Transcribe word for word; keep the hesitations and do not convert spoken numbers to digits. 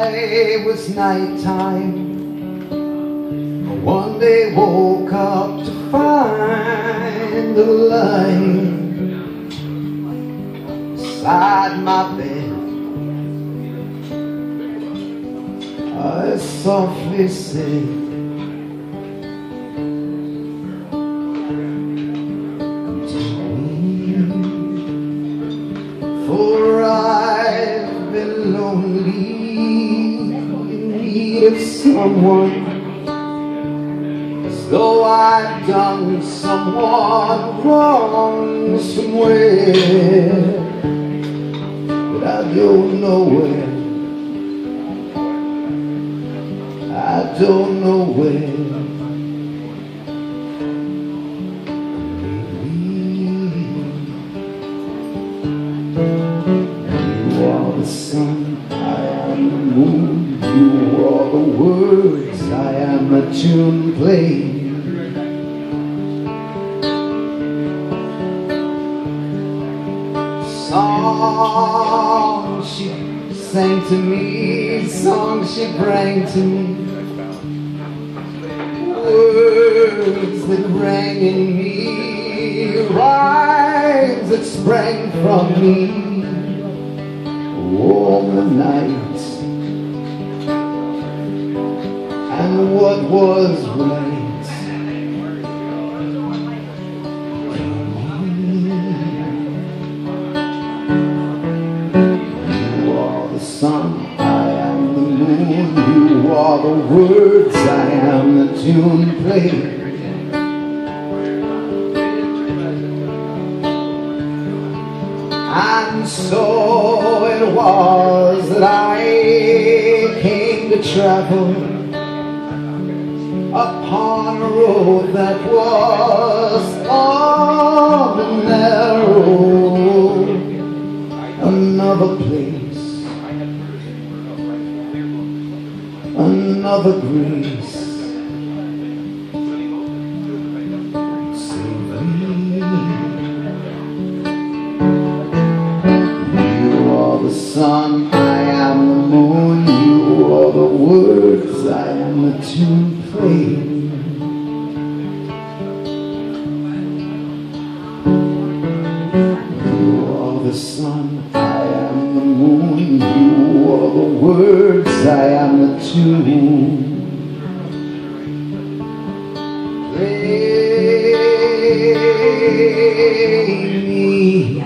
it was night time. One day woke up to find the light beside my bed. I softly said, for I've been lonely in need of someone, as though I've done someone wrong somewhere, but I don't know where, I don't know where. You are the sun, I am the moon. You are the words, I am the tune played. Songs she sang to me, songs she brought to me, words that rang in me, rhymes that sprang from me. Warm the night, and what was right. You are the sun, I am the moon. You are the words, I am the tune played. And so it was that I came to travel upon a road that was long and narrow. Another place, another grace. The sun, I am the moon. You are the words, I am the tune played. You are the sun, I am the moon. You are the words, I am the tune played.